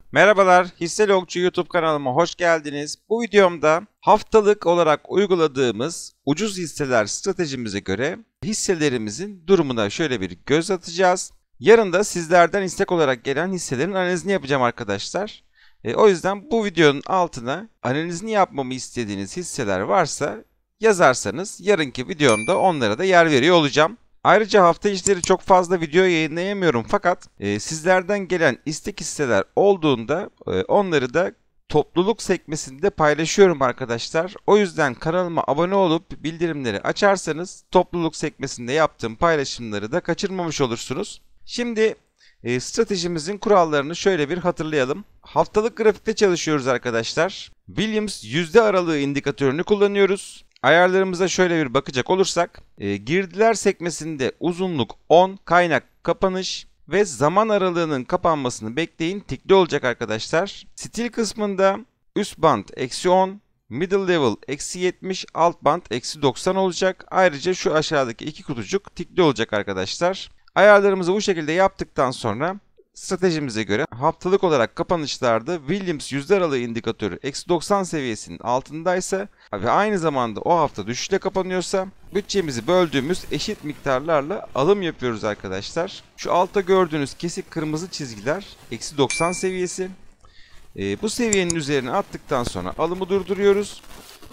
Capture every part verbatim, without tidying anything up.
Merhabalar, Hisselogcu YouTube kanalıma hoş geldiniz. Bu videomda haftalık olarak uyguladığımız ucuz hisseler stratejimize göre hisselerimizin durumuna şöyle bir göz atacağız. Yarın da sizlerden istek olarak gelen hisselerin analizini yapacağım arkadaşlar. E, o yüzden bu videonun altına analizini yapmamı istediğiniz hisseler varsa yazarsanız yarınki videomda onlara da yer veriyor olacağım. Ayrıca hafta içleri çok fazla video yayınlayamıyorum fakat e, sizlerden gelen istek hisseler olduğunda e, onları da topluluk sekmesinde paylaşıyorum arkadaşlar. O yüzden kanalıma abone olup bildirimleri açarsanız topluluk sekmesinde yaptığım paylaşımları da kaçırmamış olursunuz. Şimdi e, stratejimizin kurallarını şöyle bir hatırlayalım. Haftalık grafikte çalışıyoruz arkadaşlar. Williams yüzde aralığı indikatörünü kullanıyoruz. Ayarlarımıza şöyle bir bakacak olursak, e, girdiler sekmesinde uzunluk on, kaynak kapanış ve zaman aralığının kapanmasını bekleyin tikli olacak arkadaşlar. Stil kısmında üst band eksi on, middle level eksi yetmiş, alt band eksi doksan olacak. Ayrıca şu aşağıdaki iki kutucuk tikli olacak arkadaşlar. Ayarlarımızı bu şekilde yaptıktan sonra stratejimize göre haftalık olarak kapanışlarda Williams yüzde aralığı indikatörü eksi doksan seviyesinin altındaysa ve aynı zamanda o hafta düşüşle kapanıyorsa bütçemizi böldüğümüz eşit miktarlarla alım yapıyoruz arkadaşlar. Şu altta gördüğünüz kesik kırmızı çizgiler eksi doksan seviyesi. E, bu seviyenin üzerine attıktan sonra alımı durduruyoruz.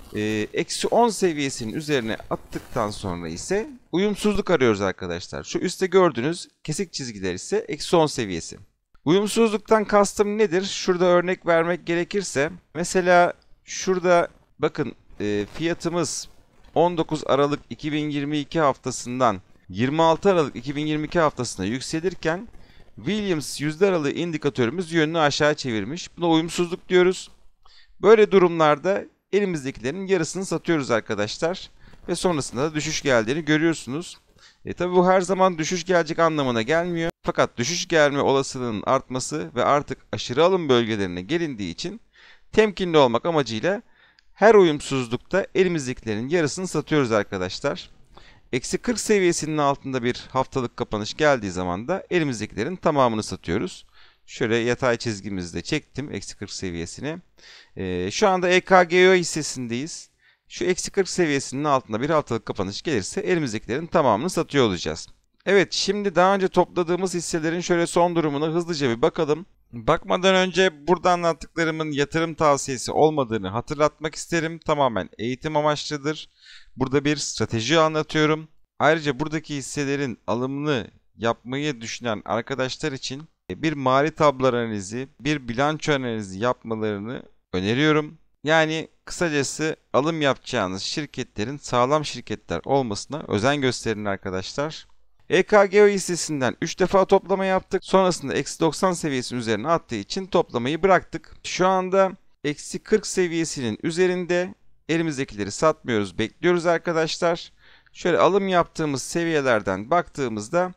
Eksi on seviyesinin üzerine attıktan sonra ise uyumsuzluk arıyoruz arkadaşlar. Şu üstte gördüğünüz kesik çizgiler ise eksi on seviyesi. Uyumsuzluktan kastım nedir? Şurada örnek vermek gerekirse mesela şurada bakın e, fiyatımız on dokuz Aralık iki bin yirmi iki haftasından yirmi altı Aralık iki bin yirmi iki haftasına yükselirken Williams yüzde aralığı indikatörümüz yönünü aşağı çevirmiş. Buna uyumsuzluk diyoruz. Böyle durumlarda elimizdekilerin yarısını satıyoruz arkadaşlar. Ve sonrasında da düşüş geldiğini görüyorsunuz. E tabi bu her zaman düşüş gelecek anlamına gelmiyor. Fakat düşüş gelme olasılığının artması ve artık aşırı alım bölgelerine gelindiği için temkinli olmak amacıyla her uyumsuzlukta elimizdekilerin yarısını satıyoruz arkadaşlar. Eksi kırk seviyesinin altında bir haftalık kapanış geldiği zaman da elimizdekilerin tamamını satıyoruz. Şöyle yatay çizgimizde çektim eksi kırk seviyesini. Ee, şu anda E K G O hissesindeyiz. Şu eksi kırk seviyesinin altında bir haftalık kapanış gelirse elimizdekilerin tamamını satıyor olacağız. Evet, şimdi daha önce topladığımız hisselerin şöyle son durumuna hızlıca bir bakalım. Bakmadan önce burada anlattıklarımın yatırım tavsiyesi olmadığını hatırlatmak isterim. Tamamen eğitim amaçlıdır. Burada bir strateji anlatıyorum. Ayrıca buradaki hisselerin alımını yapmayı düşünen arkadaşlar için bir mali tablo analizi, bir bilanço analizi yapmalarını öneriyorum. Yani kısacası alım yapacağınız şirketlerin sağlam şirketler olmasına özen gösterin arkadaşlar. E K G O hissesinden üç defa toplama yaptık. Sonrasında eksi doksan seviyesinin üzerine attığı için toplamayı bıraktık. Şu anda eksi kırk seviyesinin üzerinde, elimizdekileri satmıyoruz, bekliyoruz arkadaşlar. Şöyle alım yaptığımız seviyelerden baktığımızda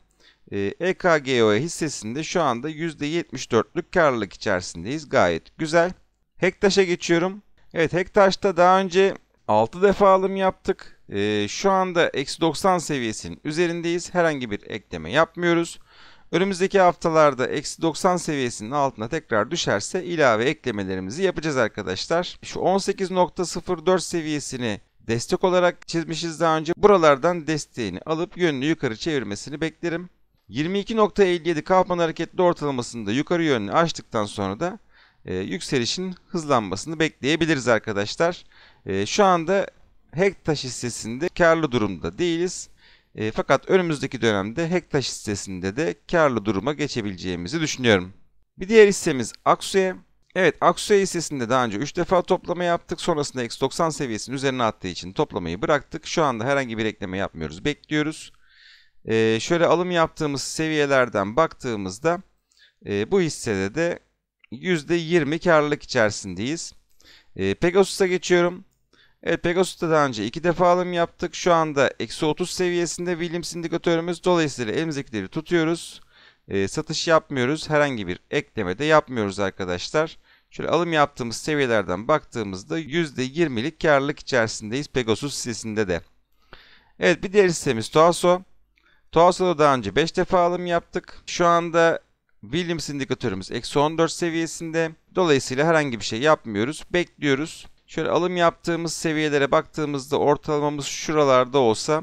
E K G O hissesinde şu anda yüzde yetmiş dörtlük karlılık içerisindeyiz. Gayet güzel. Hektaş'a geçiyorum. Evet, Hektaş'ta daha önce altı defa alım yaptık. Ee, şu anda eksi doksan seviyesinin üzerindeyiz. Herhangi bir ekleme yapmıyoruz. Önümüzdeki haftalarda eksi doksan seviyesinin altına tekrar düşerse ilave eklemelerimizi yapacağız arkadaşlar. Şu on sekiz nokta sıfır dört seviyesini destek olarak çizmişiz daha önce. Buralardan desteğini alıp yönünü yukarı çevirmesini beklerim. yirmi iki nokta elli yedi Kaufman hareketli ortalamasını da yukarı yönlü açtıktan sonra da e, yükselişin hızlanmasını bekleyebiliriz arkadaşlar. E, şu anda Hektaş hissesinde karlı durumda değiliz. E, fakat önümüzdeki dönemde Hektaş hissesinde de karlı duruma geçebileceğimizi düşünüyorum. Bir diğer hissemiz Aksu'ya. Evet, Aksu'ya hissesinde daha önce üç defa toplama yaptık. Sonrasında eksi doksan seviyesinin üzerine attığı için toplamayı bıraktık. Şu anda herhangi bir ekleme yapmıyoruz, bekliyoruz. Ee, şöyle alım yaptığımız seviyelerden baktığımızda e, bu hissede de yüzde yirmi karlılık içerisindeyiz. E, Pegasus'a geçiyorum. Evet, Pegasus'ta daha önce iki defa alım yaptık. Şu anda eksi otuz seviyesinde Williams indikatörümüz. Dolayısıyla elimizdekileri tutuyoruz. E, satış yapmıyoruz. Herhangi bir ekleme de yapmıyoruz arkadaşlar. Şöyle alım yaptığımız seviyelerden baktığımızda yüzde yirmilik karlılık içerisindeyiz Pegasus hissesinde de. Evet, bir diğer hissemiz Tuaso. Tuaso'da daha önce beş defa alım yaptık. Şu anda Williams indikatörümüz eksi on dört seviyesinde. Dolayısıyla herhangi bir şey yapmıyoruz. Bekliyoruz. Şöyle alım yaptığımız seviyelere baktığımızda ortalamamız şuralarda olsa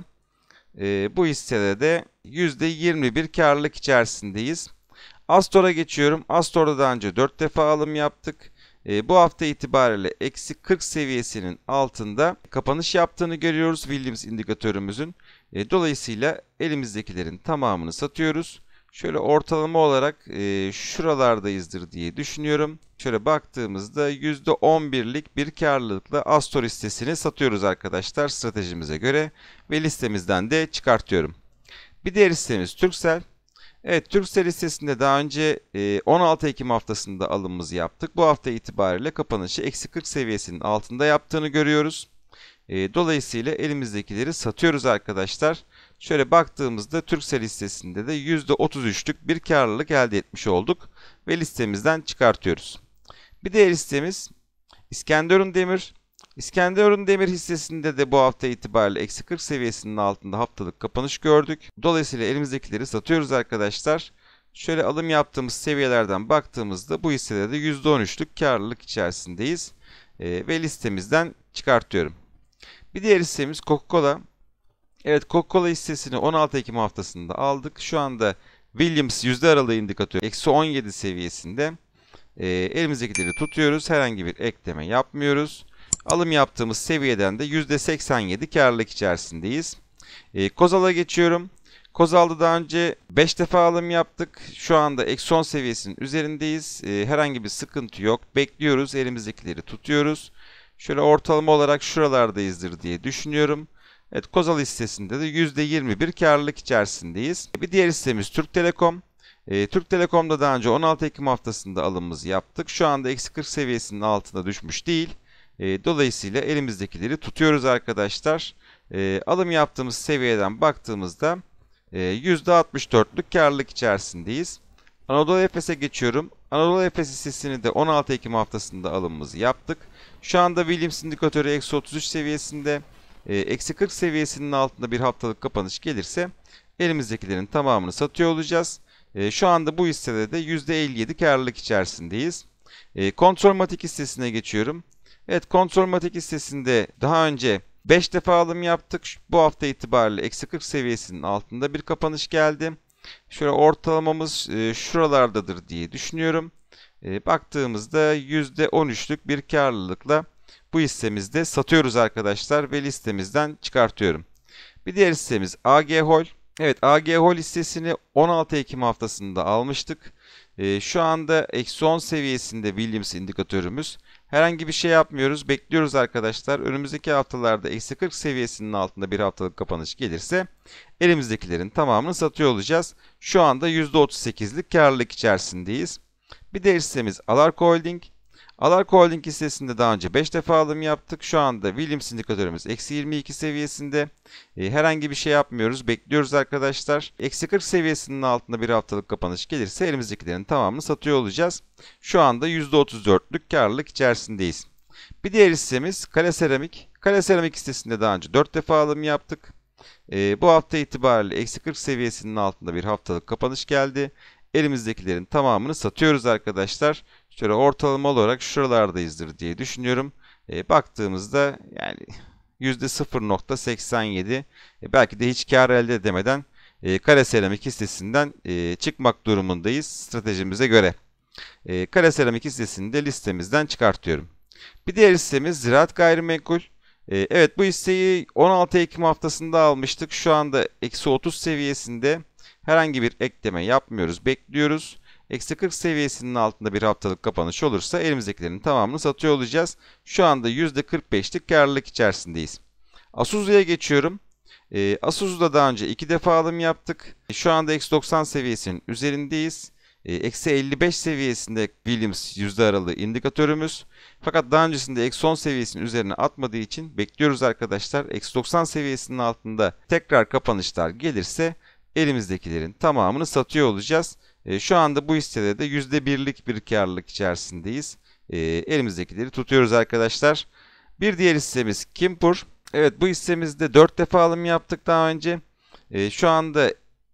e, bu hissede de yüzde yirmi bir karlılık içerisindeyiz. Astor'a geçiyorum. Astor'da daha önce dört defa alım yaptık. E, bu hafta itibariyle eksi kırk seviyesinin altında kapanış yaptığını görüyoruz Williams indikatörümüzün. E, dolayısıyla elimizdekilerin tamamını satıyoruz. Şöyle ortalama olarak e, şuralardayızdır diye düşünüyorum. Şöyle baktığımızda yüzde on birlik bir karlılıkla Astor hissesini satıyoruz arkadaşlar stratejimize göre ve listemizden de çıkartıyorum. Bir diğer hissemiz Turkcell. Evet, Turkcell hissesinde daha önce on altı Ekim haftasında alımımızı yaptık. Bu hafta itibariyle kapanışı eksi kırk seviyesinin altında yaptığını görüyoruz. Dolayısıyla elimizdekileri satıyoruz arkadaşlar. Şöyle baktığımızda Turkcell hissesinde de yüzde otuz üçlük bir karlılık elde etmiş olduk ve listemizden çıkartıyoruz. Bir diğer listemiz İskenderun Demir. İskenderun Demir hissesinde de bu hafta itibariyle eksi kırk seviyesinin altında haftalık kapanış gördük. Dolayısıyla elimizdekileri satıyoruz arkadaşlar. Şöyle alım yaptığımız seviyelerden baktığımızda bu hissede de yüzde on üçlük karlılık içerisindeyiz ee, ve listemizden çıkartıyorum. Bir diğer hissemiz Coca-Cola. Evet, Coca-Cola hissesini on altı Ekim haftasında aldık. Şu anda Williams yüzde aralığı indikatörü eksi on yedi seviyesinde. E, elimizdekileri tutuyoruz. Herhangi bir ekleme yapmıyoruz. Alım yaptığımız seviyeden de yüzde seksen yedi karlılık içerisindeyiz. E, Kozal'a geçiyorum. Kozal'da daha önce beş defa alım yaptık. Şu anda eksi on seviyesinin üzerindeyiz. E, herhangi bir sıkıntı yok. Bekliyoruz. Elimizdekileri tutuyoruz. Şöyle ortalama olarak şuralardayızdır diye düşünüyorum. Evet, Kozal hissesinde de yüzde yirmi bir karlılık içerisindeyiz. Bir diğer hissemiz Türk Telekom. E, Türk Telekom'da daha önce on altı Ekim haftasında alımımızı yaptık. Şu anda eksi kırk seviyesinin altına düşmüş değil. E, dolayısıyla elimizdekileri tutuyoruz arkadaşlar. E, alım yaptığımız seviyeden baktığımızda e, yüzde altmış dörtlük karlılık içerisindeyiz. Anadolu Efes'e geçiyorum. Anadolu Efes hissesini de on altı Ekim haftasında alımımızı yaptık. Şu anda Williams indikatörü eksi otuz üç seviyesinde. Eksi kırk seviyesinin altında bir haftalık kapanış gelirse elimizdekilerin tamamını satıyor olacağız. E, şu anda bu hissede de yüzde elli yedi karlılık içerisindeyiz. E, Kontrolmatik hissesine geçiyorum. Evet, Kontrolmatik hissesinde daha önce beş defa alım yaptık. Bu hafta itibariyle eksi kırk seviyesinin altında bir kapanış geldi. Şöyle ortalamamız e, şuralardadır diye düşünüyorum. E, baktığımızda yüzde on üçlük bir karlılıkla bu hissemizde satıyoruz arkadaşlar ve listemizden çıkartıyorum. Bir diğer hissemiz A G Hol. Evet, A G Hol hissesini on altı Ekim haftasında almıştık. Ee, şu anda eksi on seviyesinde Williams indikatörümüz. Herhangi bir şey yapmıyoruz. Bekliyoruz arkadaşlar. Önümüzdeki haftalarda eksi kırk seviyesinin altında bir haftalık kapanış gelirse elimizdekilerin tamamını satıyor olacağız. Şu anda yüzde otuz sekizlik karlılık içerisindeyiz. Bir diğer hissemiz Alarko Holding. Alarko Holding hissesinde daha önce beş defa alım yaptık. Şu anda Williams indikatörümüz eksi yirmi iki seviyesinde. E, herhangi bir şey yapmıyoruz. Bekliyoruz arkadaşlar. Eksi kırk seviyesinin altında bir haftalık kapanış gelirse elimizdekilerin tamamını satıyor olacağız. Şu anda yüzde otuz dörtlük karlılık içerisindeyiz. Bir diğer hissemiz Kale Seramik. Kale Seramik hissesinde daha önce dört defa alım yaptık. E, bu hafta itibariyle eksi kırk seviyesinin altında bir haftalık kapanış geldi. Elimizdekilerin tamamını satıyoruz arkadaşlar. Şöyle ortalama olarak şuralardayızdır diye düşünüyorum. E, baktığımızda yani yüzde sıfır nokta seksen yedi e, belki de hiç kar elde edemeden e, Kale Seramik hissesinden e, çıkmak durumundayız stratejimize göre. E, Kale Seramik hissesini de listemizden çıkartıyorum. Bir diğer hissemiz Ziraat Gayrimenkul. E, evet, bu hisseyi on altı Ekim haftasında almıştık. Şu anda eksi otuz seviyesinde. Herhangi bir ekleme yapmıyoruz. Bekliyoruz. Eksi kırk seviyesinin altında bir haftalık kapanış olursa elimizdekilerin tamamını satıyor olacağız. Şu anda yüzde kırk beşlik karlılık içerisindeyiz. Asuzu'ya geçiyorum. E, Asuzu'da daha önce iki defa alım yaptık. Şu anda eksi doksan seviyesinin üzerindeyiz. E, eksi elli beş seviyesinde Williams yüzde aralığı indikatörümüz. Fakat daha öncesinde eksi on seviyesinin üzerine atmadığı için bekliyoruz arkadaşlar. Eksi doksan seviyesinin altında tekrar kapanışlar gelirse elimizdekilerin tamamını satıyor olacağız. E, şu anda bu hissede de yüzde birlik bir karlılık içerisindeyiz. E, elimizdekileri tutuyoruz arkadaşlar. Bir diğer hissemiz Kimpur. Evet, bu hissemizde dört defa alım yaptık daha önce. E, şu anda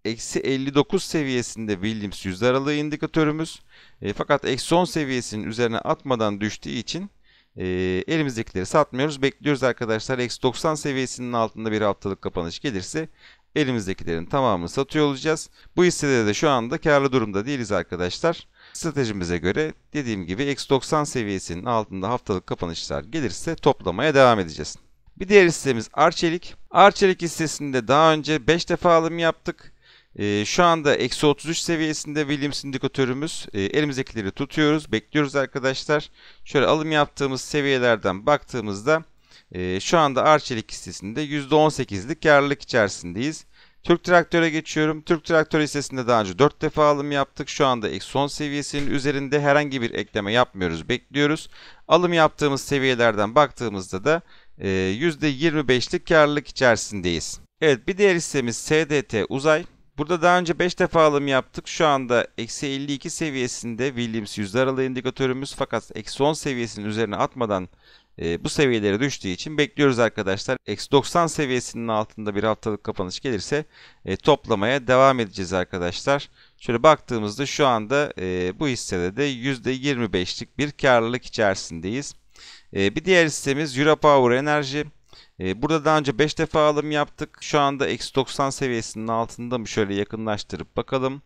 eksi elli dokuz seviyesinde Williams yüzde aralığı indikatörümüz. E, fakat eksi on seviyesinin üzerine atmadan düştüğü için e, elimizdekileri satmıyoruz. Bekliyoruz arkadaşlar. Eksi doksan seviyesinin altında bir haftalık kapanış gelirse elimizdekilerin tamamını satıyor olacağız. Bu hissede de şu anda karlı durumda değiliz arkadaşlar. Stratejimize göre dediğim gibi eksi doksan seviyesinin altında haftalık kapanışlar gelirse toplamaya devam edeceğiz. Bir diğer hissemiz Arçelik. Arçelik hissesinde daha önce beş defa alım yaptık. Ee, şu anda eksi otuz üç seviyesinde Williams indikatörümüz. Ee, elimizdekileri tutuyoruz. Bekliyoruz arkadaşlar. Şöyle alım yaptığımız seviyelerden baktığımızda e, şu anda Arçelik hissesinde yüzde on sekizlik karlılık içerisindeyiz. Türk Traktör'e geçiyorum. Türk Traktör hissesinde daha önce dört defa alım yaptık. Şu anda eksi on seviyesinin üzerinde herhangi bir ekleme yapmıyoruz. Bekliyoruz. Alım yaptığımız seviyelerden baktığımızda da e, yüzde yirmi beşlik karlılık içerisindeyiz. Evet, bir diğer hissemiz S D T Uzay. Burada daha önce beş defa alım yaptık. Şu anda eksi elli iki seviyesinde Williams yüzde aralığı indikatörümüz, fakat eksi on seviyesinin üzerine atmadan e, bu seviyelere düştüğü için bekliyoruz arkadaşlar. Eksi doksan seviyesinin altında bir haftalık kapanış gelirse e, toplamaya devam edeceğiz arkadaşlar. Şöyle baktığımızda şu anda e, bu hissede de yüzde yirmi beşlik bir karlılık içerisindeyiz. E, bir diğer hissemiz Europower Enerji. Burada daha önce beş defa alım yaptık. Şu anda eksi doksan seviyesinin altında mı? Şöyle yakınlaştırıp bakalım.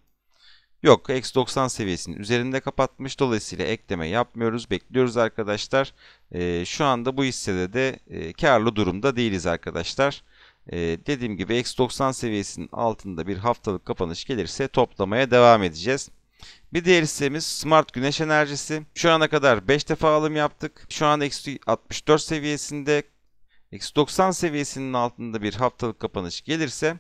Yok, eksi doksan seviyesinin üzerinde kapatmış. Dolayısıyla ekleme yapmıyoruz. Bekliyoruz arkadaşlar. Ee, şu anda bu hissede de e, karlı durumda değiliz arkadaşlar. Ee, dediğim gibi eksi doksan seviyesinin altında bir haftalık kapanış gelirse toplamaya devam edeceğiz. Bir diğer hissemiz Smart Güneş Enerjisi. Şu ana kadar beş defa alım yaptık. Şu an eksi altmış dört seviyesinde. Eksi doksan seviyesinin altında bir haftalık kapanış gelirse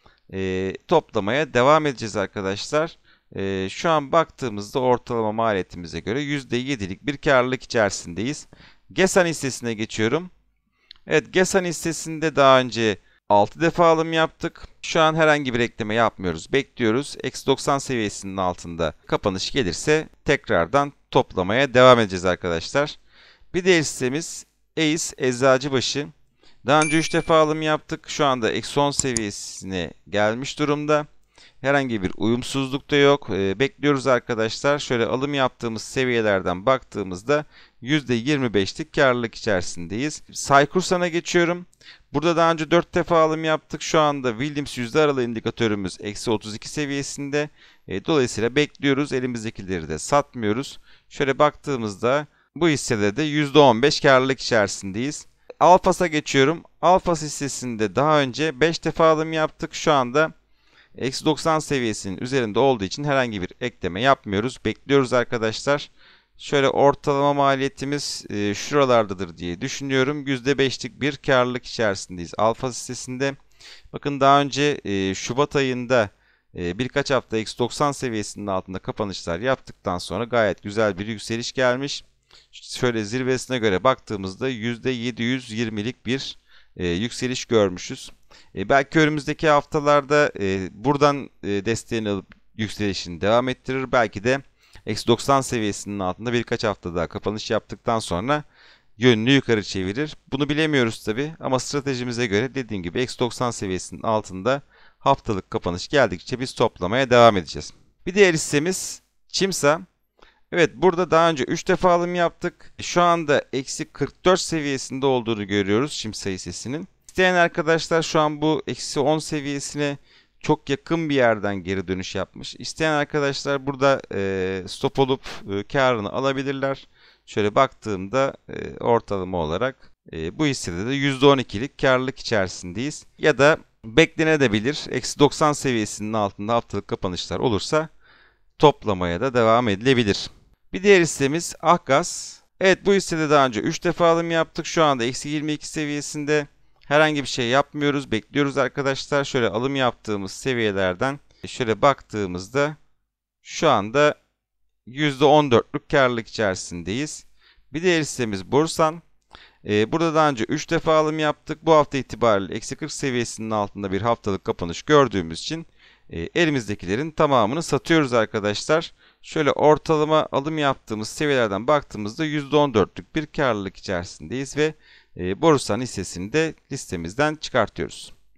e, toplamaya devam edeceğiz arkadaşlar. E, şu an baktığımızda ortalama maliyetimize göre yüzde yedilik bir karlılık içerisindeyiz. Gesan hissesine geçiyorum. Evet, Gesan hissesinde daha önce altı defa alım yaptık. Şu an herhangi bir ekleme yapmıyoruz. Bekliyoruz. Eksi doksan seviyesinin altında kapanış gelirse tekrardan toplamaya devam edeceğiz arkadaşlar. Bir diğer hissemiz E İ S Eczacıbaşı. Daha önce üç defa alım yaptık. Şu anda eksi on seviyesine gelmiş durumda. Herhangi bir uyumsuzluk da yok. E, bekliyoruz arkadaşlar. Şöyle alım yaptığımız seviyelerden baktığımızda yüzde yirmi beşlik karlılık içerisindeyiz. Saykursan'a geçiyorum. Burada daha önce dört defa alım yaptık. Şu anda Williams yüzde aralığı indikatörümüz eksi otuz iki seviyesinde. E, dolayısıyla bekliyoruz. Elimizdekileri de satmıyoruz. Şöyle baktığımızda bu hissede de yüzde on beş karlılık içerisindeyiz. Alfas'a geçiyorum. Alfas hissesinde daha önce beş defa alım yaptık. Şu anda eksi doksan seviyesinin üzerinde olduğu için herhangi bir ekleme yapmıyoruz. Bekliyoruz arkadaşlar. Şöyle ortalama maliyetimiz e, şuralardadır diye düşünüyorum. yüzde beşlik bir karlılık içerisindeyiz Alfas hissesinde. Bakın daha önce e, Şubat ayında e, birkaç hafta eksi doksan seviyesinin altında kapanışlar yaptıktan sonra gayet güzel bir yükseliş gelmiş. Şöyle zirvesine göre baktığımızda yüzde yedi yüz yirmilik bir e, yükseliş görmüşüz. E, belki önümüzdeki haftalarda e, buradan e, desteğini alıp yükselişini devam ettirir. Belki de eksi doksan seviyesinin altında birkaç hafta daha kapanış yaptıktan sonra yönünü yukarı çevirir. Bunu bilemiyoruz tabi, ama stratejimize göre dediğim gibi eksi doksan seviyesinin altında haftalık kapanış geldikçe biz toplamaya devam edeceğiz. Bir diğer hissemiz Çimsa. Evet, burada daha önce üç defa alım yaptık. Şu anda eksi kırk dört seviyesinde olduğunu görüyoruz Çimsa hissesinin. İsteyen arkadaşlar şu an bu eksi on seviyesine çok yakın bir yerden geri dönüş yapmış. İsteyen arkadaşlar burada e, stop olup e, karını alabilirler. Şöyle baktığımda e, ortalama olarak e, bu hissede de yüzde on ikilik karlılık içerisindeyiz. Ya da beklenebilir. Eksi doksan seviyesinin altında haftalık kapanışlar olursa toplamaya da devam edilebilir. Bir diğer hissemiz Akgaz. Evet, bu hissede daha önce üç defa alım yaptık. Şu anda eksi yirmi iki seviyesinde. Herhangi bir şey yapmıyoruz. Bekliyoruz arkadaşlar. Şöyle alım yaptığımız seviyelerden şöyle baktığımızda şu anda yüzde on dörtlük karlılık içerisindeyiz. Bir diğer hissemiz Borsan. Ee, burada daha önce üç defa alım yaptık. Bu hafta itibariyle eksi kırk seviyesinin altında bir haftalık kapanış gördüğümüz için e, elimizdekilerin tamamını satıyoruz arkadaşlar. Şöyle ortalama alım yaptığımız seviyelerden baktığımızda yüzde on dörtlük bir karlılık içerisindeyiz ve e, Borusan hissesini de listemizden çıkartıyoruz.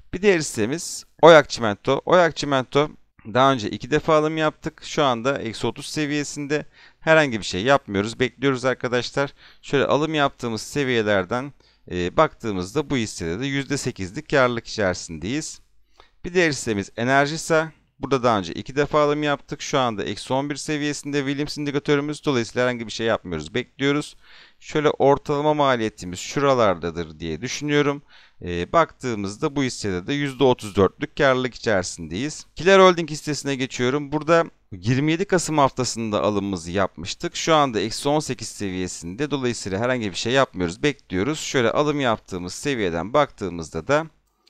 Bir diğer hissemiz Oyak Çimento. Oyak Çimento daha önce iki defa alım yaptık. Şu anda eksi otuz seviyesinde. Herhangi bir şey yapmıyoruz. Bekliyoruz arkadaşlar. Şöyle alım yaptığımız seviyelerden e, baktığımızda bu hissede de yüzde sekizlik karlılık içerisindeyiz. Bir diğer hissemiz Enerjisa. Burada daha önce iki defa alım yaptık. Şu anda eksi on bir seviyesinde Williams indikatörümüz. Dolayısıyla herhangi bir şey yapmıyoruz. Bekliyoruz. Şöyle ortalama maliyetimiz şuralardadır diye düşünüyorum. E, baktığımızda bu hissede de yüzde otuz dörtlük karlılık içerisindeyiz. Kiler Holding hissesine geçiyorum. Burada yirmi yedi Kasım haftasında alımımızı yapmıştık. Şu anda eksi on sekiz seviyesinde. Dolayısıyla herhangi bir şey yapmıyoruz. Bekliyoruz. Şöyle alım yaptığımız seviyeden baktığımızda da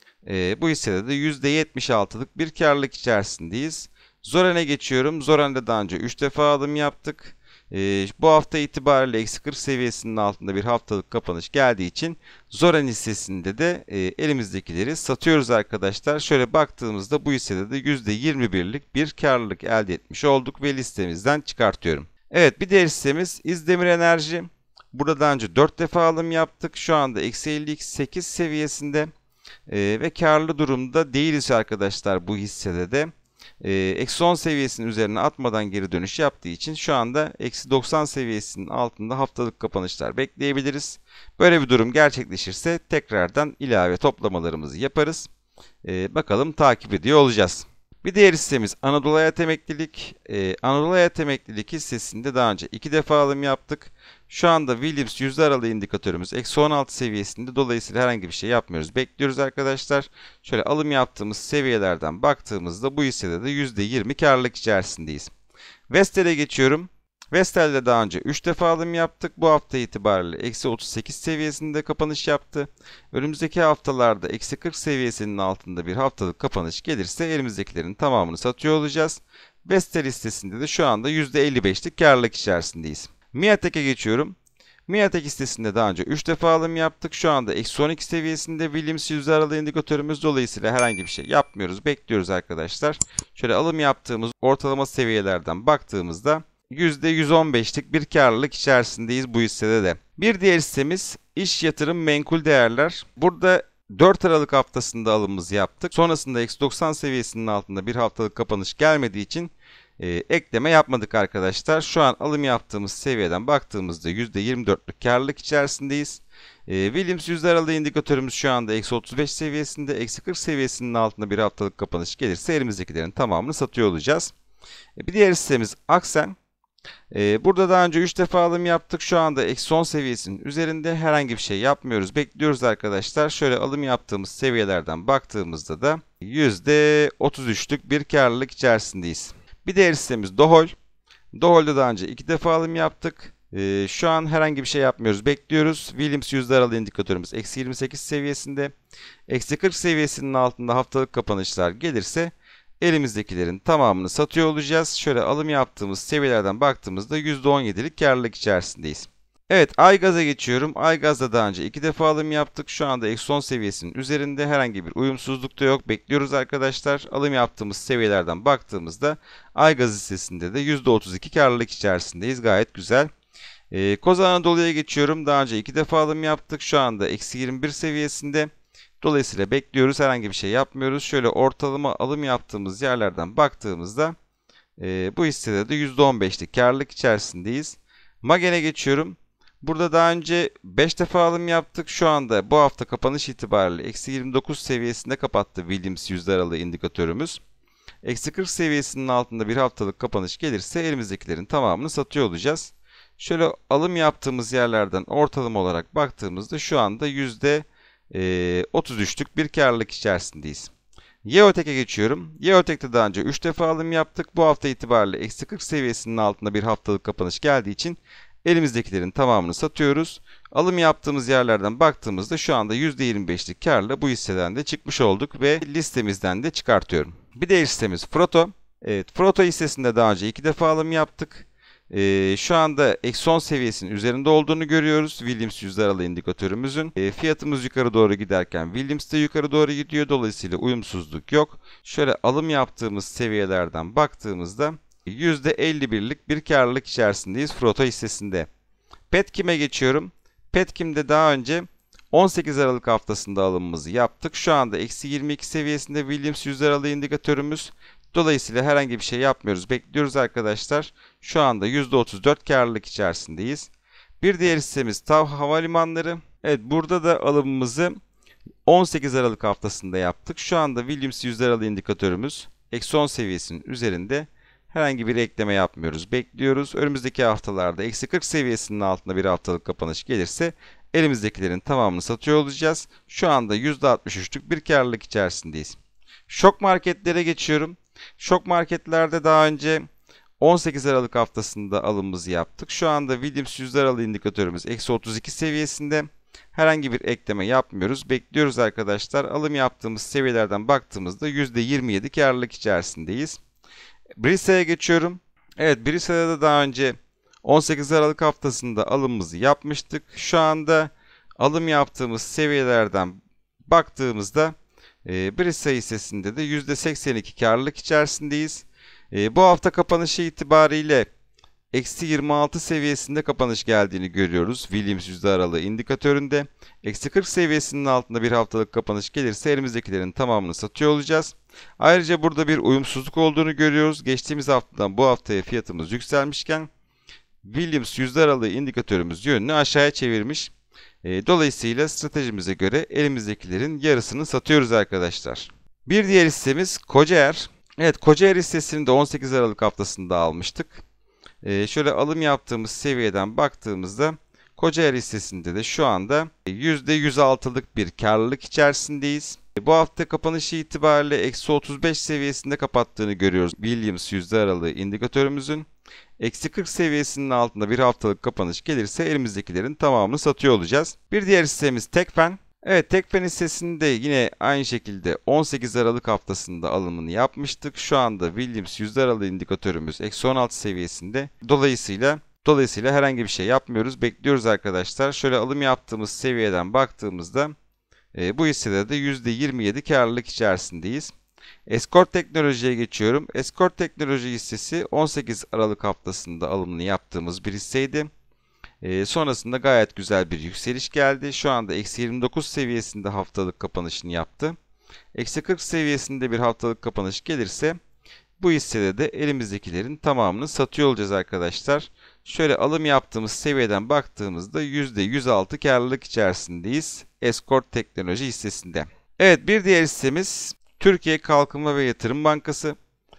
e, bu hissede de yüzde yetmiş altılık bir karlılık içerisindeyiz. Zoran'e geçiyorum. Zoran'da daha önce üç defa alım yaptık. E, bu hafta itibariyle eksi kırk seviyesinin altında bir haftalık kapanış geldiği için Zoran hissesinde de e, elimizdekileri satıyoruz arkadaşlar. Şöyle baktığımızda bu hissede de yüzde yirmi birlik bir karlılık elde etmiş olduk ve listemizden çıkartıyorum. Evet, bir diğer hissemiz İzdemir Enerji. Burada daha önce dört defa alım yaptık. Şu anda eksi elli sekiz seviyesinde e, ve karlı durumda değiliz arkadaşlar bu hissede de. Eksi on seviyesinin üzerine atmadan geri dönüş yaptığı için şu anda eksi doksan seviyesinin altında haftalık kapanışlar bekleyebiliriz. Böyle bir durum gerçekleşirse tekrardan ilave toplamalarımızı yaparız. Ee, bakalım takip ediyor olacağız. Bir diğer hissemiz Anadolu Hayat Emeklilik. Ee, Anadolu Hayat Emeklilik hissesinde daha önce iki defa alım yaptık. Şu anda Williams yüzde aralığı indikatörümüz eksi on altı seviyesinde. Dolayısıyla herhangi bir şey yapmıyoruz. Bekliyoruz arkadaşlar. Şöyle alım yaptığımız seviyelerden baktığımızda bu hissede de yüzde yirmi karlılık içerisindeyiz. Vestel'e geçiyorum. Vestel'de daha önce üç defa alım yaptık. Bu hafta itibariyle eksi otuz sekiz seviyesinde kapanış yaptı. Önümüzdeki haftalarda eksi kırk seviyesinin altında bir haftalık kapanış gelirse elimizdekilerin tamamını satıyor olacağız. Vestel listesinde de şu anda yüzde elli beşlik karlılık içerisindeyiz. Miatek'e geçiyorum. Miatek listesinde daha önce üç defa alım yaptık. Şu anda eksi on iki seviyesinde Williams yüzde aralığı indikatörümüz, dolayısıyla herhangi bir şey yapmıyoruz. Bekliyoruz arkadaşlar. Şöyle alım yaptığımız ortalama seviyelerden baktığımızda yüzde yüz on beşlik bir karlılık içerisindeyiz bu hissede de. Bir diğer hissemiz İş Yatırım Menkul Değerler. Burada dört Aralık haftasında alımımızı yaptık. Sonrasında eksi doksan seviyesinin altında bir haftalık kapanış gelmediği için e, ekleme yapmadık arkadaşlar. Şu an alım yaptığımız seviyeden baktığımızda yüzde yirmi dörtlük karlılık içerisindeyiz. E, Williams yüzde aralığı indikatörümüz şu anda eksi otuz beş seviyesinde. Eksi kırk seviyesinin altında bir haftalık kapanış gelirse elimizdekilerin tamamını satıyor olacağız. E, bir diğer hissemiz Aksen. Ee, burada daha önce üç defa alım yaptık. Şu anda eksi on seviyesinin üzerinde, herhangi bir şey yapmıyoruz. Bekliyoruz arkadaşlar. Şöyle alım yaptığımız seviyelerden baktığımızda da yüzde otuz üçlük bir karlılık içerisindeyiz. Bir diğer hissemiz Dohol. Dohol'da daha önce iki defa alım yaptık. Ee, şu an herhangi bir şey yapmıyoruz. Bekliyoruz. Williams yüzde aralığı indikatörümüz eksi yirmi sekiz seviyesinde. Eksi kırk seviyesinin altında haftalık kapanışlar gelirse elimizdekilerin tamamını satıyor olacağız. Şöyle alım yaptığımız seviyelerden baktığımızda yüzde on yedilik karlılık içerisindeyiz. Evet, Aygaz'a geçiyorum. Aygaz'da daha önce iki defa alım yaptık. Şu anda eksi on seviyesinin üzerinde, herhangi bir uyumsuzluk da yok. Bekliyoruz arkadaşlar. Alım yaptığımız seviyelerden baktığımızda Aygaz hissesinde de yüzde otuz iki karlılık içerisindeyiz. Gayet güzel. Ee, Koza Anadolu'ya geçiyorum. Daha önce iki defa alım yaptık. Şu anda eksi yirmi bir seviyesinde. Dolayısıyla bekliyoruz. Herhangi bir şey yapmıyoruz. Şöyle ortalama alım yaptığımız yerlerden baktığımızda e, bu hissede de yüzde on beşlik karlılık içerisindeyiz. Magen'e geçiyorum. Burada daha önce beş defa alım yaptık. Şu anda bu hafta kapanış itibariyle eksi yirmi dokuz seviyesinde kapattı Williams yüzde aralığı indikatörümüz. Eksi kırk seviyesinin altında bir haftalık kapanış gelirse elimizdekilerin tamamını satıyor olacağız. Şöyle alım yaptığımız yerlerden ortalama olarak baktığımızda şu anda yüzde otuz üçlük bir karlılık içerisindeyiz. Yeotek'e geçiyorum. Yeotek'te daha önce üç defa alım yaptık. Bu hafta itibariyle eksi kırk seviyesinin altında bir haftalık kapanış geldiği için elimizdekilerin tamamını satıyoruz. Alım yaptığımız yerlerden baktığımızda şu anda yüzde yirmi beşlik karla bu hisseden de çıkmış olduk ve listemizden de çıkartıyorum. Bir de hissemiz Froto. Evet, Froto hissesinde daha önce iki defa alım yaptık. Ee, şu anda eksi on seviyesinin üzerinde olduğunu görüyoruz. Williams yüzde aralığı indikatörümüzün. Ee, fiyatımız yukarı doğru giderken Williams de yukarı doğru gidiyor. Dolayısıyla uyumsuzluk yok. Şöyle alım yaptığımız seviyelerden baktığımızda yüzde elli birlik bir karlılık içerisindeyiz Froto hissesinde. Petkim'e geçiyorum. Petkim'de daha önce on sekiz Aralık haftasında alımımızı yaptık. Şu anda eksi yirmi iki seviyesinde Williams yüz aralığı indikatörümüz. Dolayısıyla herhangi bir şey yapmıyoruz. Bekliyoruz arkadaşlar. Şu anda yüzde otuz dört karlılık içerisindeyiz. Bir diğer hissemiz TAV Havalimanları. Evet, burada da alımımızı on sekiz Aralık haftasında yaptık. Şu anda Williams yüz aralığı indikatörümüz eksi on seviyesinin üzerinde. Herhangi bir ekleme yapmıyoruz. Bekliyoruz. Önümüzdeki haftalarda eksi kırk seviyesinin altında bir haftalık kapanış gelirse elimizdekilerin tamamını satıyor olacağız. Şu anda yüzde altmış üçlük bir karlılık içerisindeyiz. Şok marketlere geçiyorum. Şok marketlerde daha önce on sekiz Aralık haftasında alımımızı yaptık. Şu anda Williams yüz aralığı indikatörümüz eksi otuz iki seviyesinde. Herhangi bir ekleme yapmıyoruz. Bekliyoruz arkadaşlar. Alım yaptığımız seviyelerden baktığımızda yüzde yirmi yedi karlılık içerisindeyiz. Brisa'ya geçiyorum. Evet, Brisa'da da daha önce on sekiz Aralık haftasında alımımızı yapmıştık. Şu anda alım yaptığımız seviyelerden baktığımızda e, Brisa hissesinde de yüzde seksen iki karlılık içerisindeyiz. E, bu hafta kapanışı itibariyle eksi yirmi altı seviyesinde kapanış geldiğini görüyoruz. Williams yüzde aralığı indikatöründe. Eksi kırk seviyesinin altında bir haftalık kapanış gelirse elimizdekilerin tamamını satıyor olacağız. Ayrıca burada bir uyumsuzluk olduğunu görüyoruz. Geçtiğimiz haftadan bu haftaya fiyatımız yükselmişken Williams yüzde aralığı indikatörümüz yönünü aşağıya çevirmiş. E, dolayısıyla stratejimize göre elimizdekilerin yarısını satıyoruz arkadaşlar. Bir diğer hissemiz Kocaer. Evet, Kocaer hissesini de on sekiz Aralık haftasında almıştık. Ee, şöyle alım yaptığımız seviyeden baktığımızda Kocaer hissesinde de şu anda yüzde yüz altılık bir karlılık içerisindeyiz. Bu hafta kapanışı itibariyle eksi otuz beş seviyesinde kapattığını görüyoruz Williams yüzde aralığı indikatörümüzün. Eksi kırk seviyesinin altında bir haftalık kapanış gelirse elimizdekilerin tamamını satıyor olacağız. Bir diğer hissemiz Tekfen. Evet, Tekfen hissesinde yine aynı şekilde on sekiz Aralık haftasında alımını yapmıştık. Şu anda Williams yüzde aralığı indikatörümüz eksi on altı seviyesinde. Dolayısıyla dolayısıyla herhangi bir şey yapmıyoruz. Bekliyoruz arkadaşlar. Şöyle alım yaptığımız seviyeden baktığımızda e, bu hissede de yüzde yirmi yedi karlılık içerisindeyiz. Escort Teknoloji'ye geçiyorum. Escort Teknoloji hissesi on sekiz Aralık haftasında alımını yaptığımız bir hisseydi. E, sonrasında gayet güzel bir yükseliş geldi. Şu anda eksi yirmi dokuz seviyesinde haftalık kapanışını yaptı. Eksi kırk seviyesinde bir haftalık kapanış gelirse bu hissede de elimizdekilerin tamamını satıyor olacağız arkadaşlar. Şöyle alım yaptığımız seviyeden baktığımızda yüzde yüz altı karlılık içerisindeyiz Escort Teknoloji hissesinde. Evet, bir diğer hissemiz Türkiye Kalkınma ve Yatırım Bankası.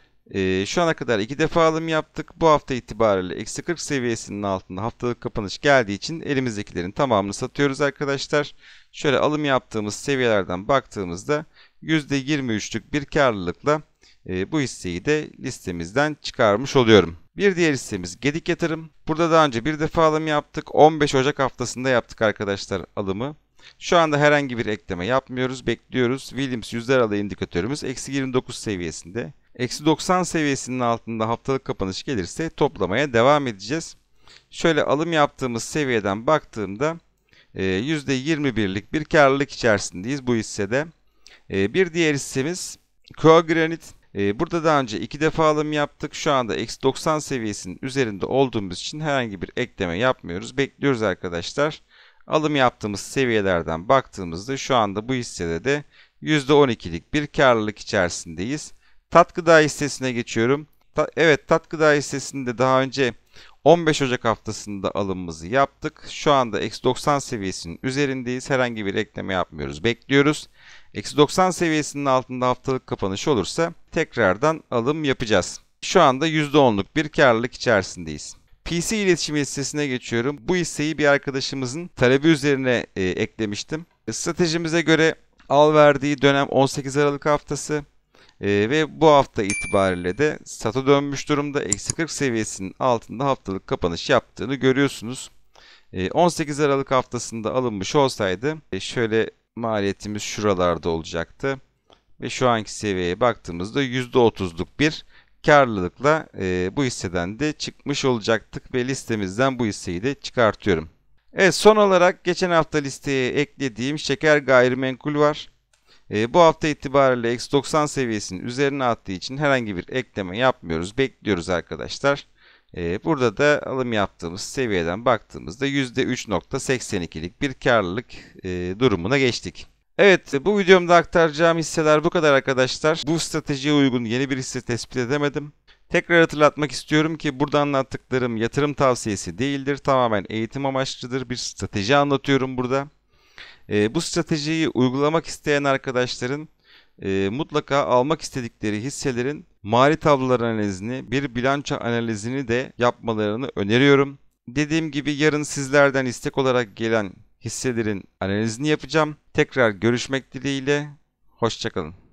Ee, şu ana kadar iki defa alım yaptık. Bu hafta itibariyle eksi kırk seviyesinin altında haftalık kapanış geldiği için elimizdekilerin tamamını satıyoruz arkadaşlar. Şöyle alım yaptığımız seviyelerden baktığımızda yüzde yirmi üçlük bir karlılıkla e, bu hisseyi de listemizden çıkarmış oluyorum. Bir diğer hissemiz Gedik Yatırım. Burada daha önce bir defa alım yaptık. on beş Ocak haftasında yaptık arkadaşlar alımı. Şu anda herhangi bir ekleme yapmıyoruz. Bekliyoruz. Williams yüzde aralığı indikatörümüz eksi yirmi dokuz seviyesinde. Eksi doksan seviyesinin altında haftalık kapanış gelirse toplamaya devam edeceğiz. Şöyle alım yaptığımız seviyeden baktığımda yüzde yirmi birlik bir karlılık içerisindeyiz bu hissede. Bir diğer hissemiz Coagranit. Burada daha önce iki defa alım yaptık. Şu anda eksi doksan seviyesinin üzerinde olduğumuz için herhangi bir ekleme yapmıyoruz. Bekliyoruz arkadaşlar. Alım yaptığımız seviyelerden baktığımızda şu anda bu hissede de yüzde on ikilik bir karlılık içerisindeyiz. Tat Gıda hissesine geçiyorum. Ta, evet, Tat Gıda hissesinde daha önce on beş Ocak haftasında alımımızı yaptık. Şu anda eksi doksan seviyesinin üzerindeyiz. Herhangi bir ekleme yapmıyoruz. Bekliyoruz. Eksi doksan seviyesinin altında haftalık kapanış olursa tekrardan alım yapacağız. Şu anda yüzde onluk bir karlılık içerisindeyiz. P C İletişim hissesine geçiyorum. Bu hisseyi bir arkadaşımızın talebi üzerine e, eklemiştim. Stratejimize göre al verdiği dönem on sekiz Aralık haftası. Ee, ve bu hafta itibariyle de sata dönmüş durumda. Eksi kırk seviyesinin altında haftalık kapanış yaptığını görüyorsunuz. Ee, on sekiz Aralık haftasında alınmış olsaydı e, şöyle maliyetimiz şuralarda olacaktı. Ve şu anki seviyeye baktığımızda yüzde otuzluk bir karlılıkla e, bu hisseden de çıkmış olacaktık. Ve listemizden bu hisseyi de çıkartıyorum. Evet, son olarak geçen hafta listeye eklediğim Şeker Gayrimenkul var. E, bu hafta itibariyle eksi doksan seviyesinin üzerine attığı için herhangi bir ekleme yapmıyoruz. Bekliyoruz arkadaşlar. Ee, burada da alım yaptığımız seviyeden baktığımızda yüzde üç nokta seksen ikilik bir karlılık e, durumuna geçtik. Evet, bu videomda aktaracağım hisseler bu kadar arkadaşlar. Bu stratejiye uygun yeni bir hisse tespit edemedim. Tekrar hatırlatmak istiyorum ki burada anlattıklarım yatırım tavsiyesi değildir. Tamamen eğitim amaçlıdır. Bir strateji anlatıyorum burada. E, bu stratejiyi uygulamak isteyen arkadaşların e, mutlaka almak istedikleri hisselerin mali tablolar analizini, bir bilanço analizini de yapmalarını öneriyorum. Dediğim gibi yarın sizlerden istek olarak gelen hisselerin analizini yapacağım. Tekrar görüşmek dileğiyle. Hoşça kalın.